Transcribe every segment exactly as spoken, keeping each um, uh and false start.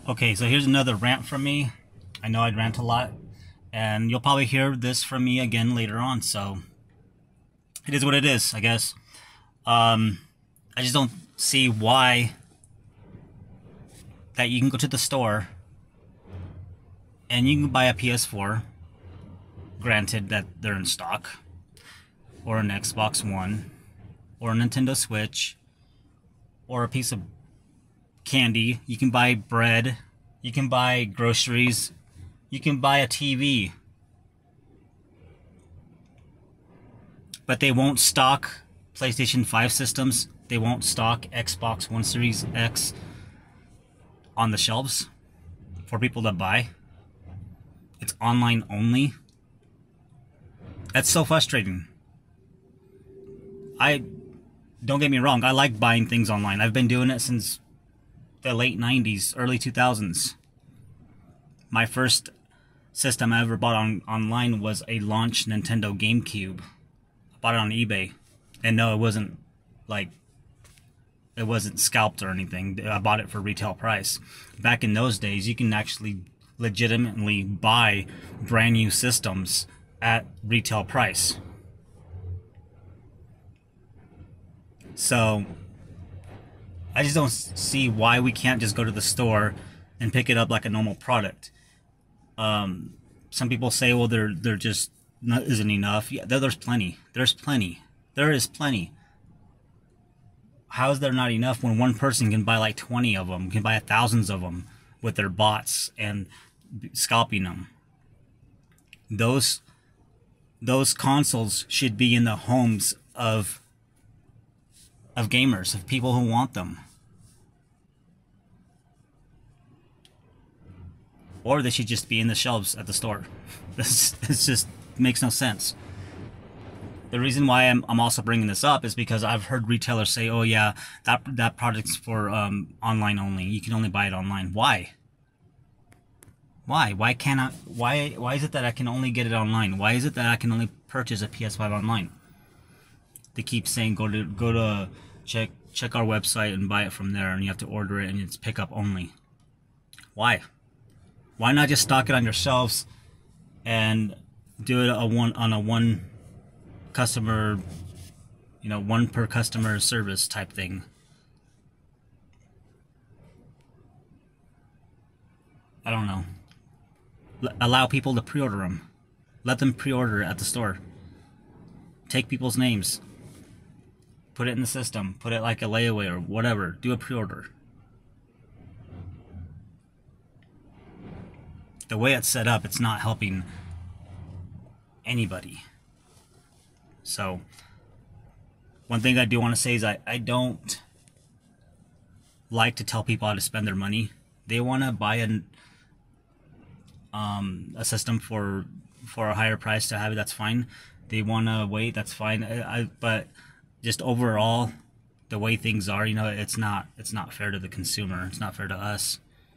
Okay, so here's another rant from me. I know I'd rant a lot, and you'll probably hear this from me again later on, so it is what it is, I guess. Um, I just don't see why that you can go to the store and you can buy a P S four, granted that they're in stock, or an Xbox One, or a Nintendo Switch, or a piece of candy. You can buy bread, you can buy groceries, you can buy a T V. But they won't stock PlayStation five systems. They won't stock Xbox One Series X on the shelves for people to buy. It's online only. That's so frustrating. I don't get me wrong, I like buying things online. I've been doing it since the late nineties, early two thousands. My first system I ever bought on online was a launch Nintendo GameCube. I bought it on eBay. And no, it wasn't like it wasn't scalped or anything. I bought it for retail price. Back in those days, you can actually legitimately buy brand new systems at retail price. So I just don't see why we can't just go to the store and pick it up like a normal product. Um, some people say, well, there there just not, isn't enough. Yeah, there, there's plenty. There's plenty. There is plenty. How is there not enough when one person can buy like twenty of them, can buy thousands of them with their bots and scalping them? Those those consoles should be in the homes of of gamers, of people who want them. Or they should just be in the shelves at the store. This, this just makes no sense. The reason why I'm, I'm also bringing this up is because I've heard retailers say, oh yeah, that, that product's for um, online only. You can only buy it online. Why? Why? Why can't I, why, why is it that I can only get it online? Why is it that I can only purchase a P S five online? They keep saying go to go to check check our website and buy it from there, and you have to order it and it's pickup only. Why? Why not just stock it on your shelves and do it a one on a one customer, you know, one per customer service type thing? I don't know. L- allow people to pre-order them. Let them pre-order at the store. Take people's names. Put it in the system. Put it like a layaway or whatever. Do a pre-order. The way it's set up, it's not helping anybody. So, one thing I do want to say is I, I don't like to tell people how to spend their money. They want to buy an, um, a system for for a higher price to have it, that's fine. They want to wait, that's fine. I, I, but just overall, the way things are, you know, it's not it's not fair to the consumer. It's not fair to us.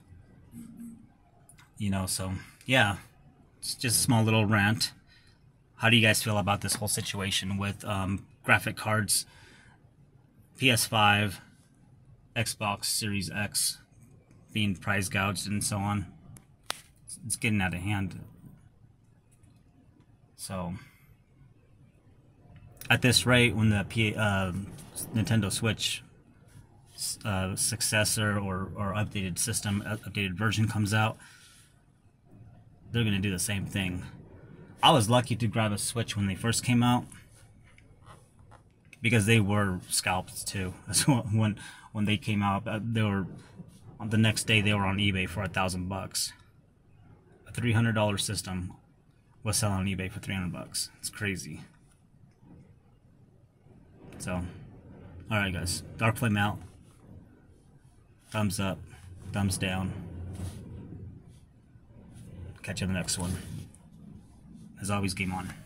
You know, so yeah, it's just a small little rant. How do you guys feel about this whole situation with um, graphic cards, P S five, Xbox Series X being price gouged and so on? It's getting out of hand. So at this rate, when the P uh, Nintendo Switch uh, successor or, or updated system, updated version comes out, they're going to do the same thing. I was lucky to grab a Switch when they first came out because they were scalped too. when when they came out, they were the next day they were on eBay for a thousand bucks. A three hundred dollar system was selling on eBay for three hundred bucks. It's crazy. So, all right, guys. Dark Flame out. Thumbs up. Thumbs down. Catch you in the next one. As always, game on.